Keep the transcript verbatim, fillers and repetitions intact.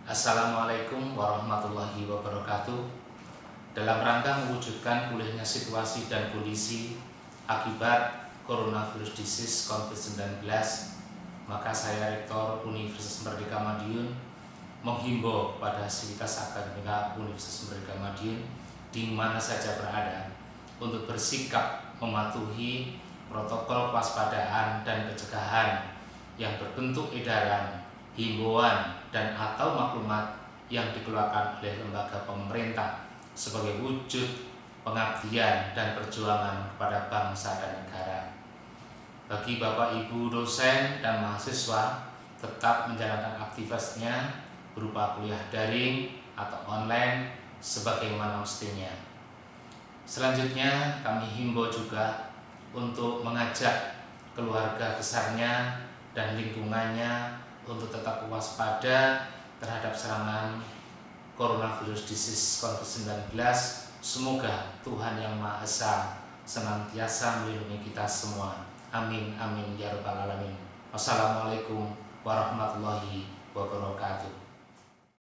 Assalamualaikum warahmatullahi wabarakatuh. Dalam rangka mewujudkan pulihnya situasi dan kondisi akibat coronavirus disease covid sembilan belas, maka saya Rektor Universitas Merdeka Madiun menghimbau pada sivitas akademika Universitas Merdeka Madiun di mana saja berada untuk bersikap mematuhi protokol kewaspadaan dan pencegahan yang berbentuk edaran, himbauan, dan atau maklumat yang dikeluarkan oleh lembaga pemerintah sebagai wujud pengabdian dan perjuangan kepada bangsa dan negara. Bagi Bapak Ibu dosen dan mahasiswa tetap menjalankan aktivitasnya berupa kuliah daring atau online sebagaimana mestinya. Selanjutnya kami himbau juga untuk mengajak keluarga besarnya dan lingkungannya untuk tetap waspada terhadap serangan coronavirus disease covid sembilan belas. Semoga Tuhan Yang Maha Esa senantiasa melindungi kita semua. Amin amin ya rabbal alamin. Wassalamualaikum warahmatullahi wabarakatuh.